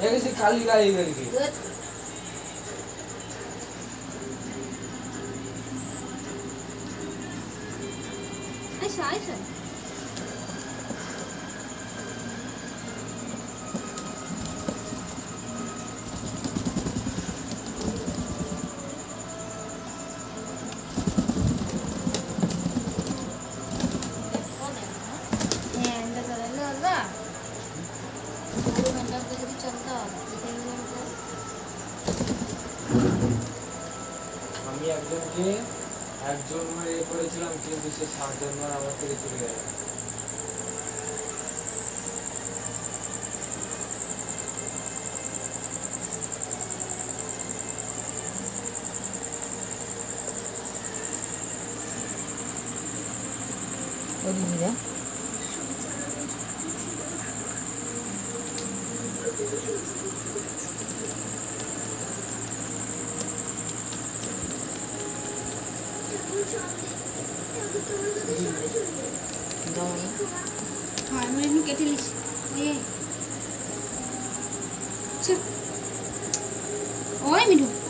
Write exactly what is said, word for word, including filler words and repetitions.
ये किसी खाली गाड़ी करके ऐसा ऐसा আমি একজনকে একজন মেরে করেছিলাম কিন্তু সে সাতজন মার আমার থেকে চলে গেল 어디냐? हाँ मैं इन्हें कैसे लिख ये चल ओए मिठू